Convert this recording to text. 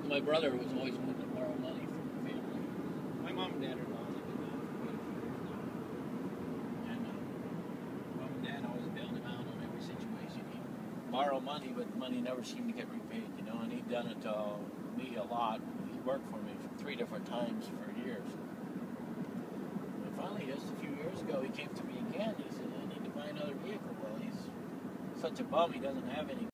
My brother was always wanting to borrow money from the family. My mom and dad are gone. They've been gone for quite a few years now. And Mom and Dad always bailed him out on every situation. He'd borrow money, but the money never seemed to get repaid, you know, and he'd done it to me a lot. He worked for me 3 different times for years. And finally, just a few years ago, he came to me again. He said, I need to buy another vehicle. Well, he's such a bum, he doesn't have any